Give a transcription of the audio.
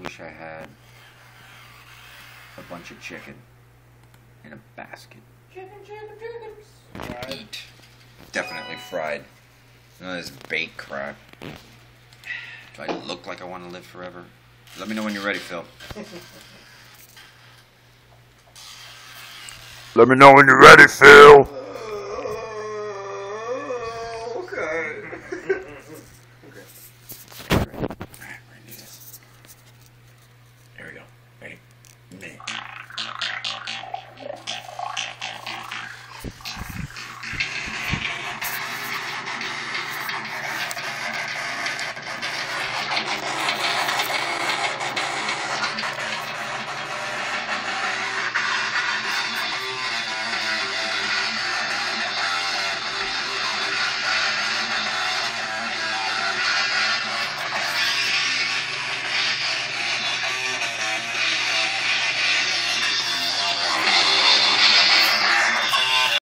wish I had a bunch of chicken in a basket. Chicken. Fried. Eat. Definitely fried. None of this baked crap. Do I look like I want to live forever? Let me know when you're ready, Phil. Let me know when you're ready, Phil.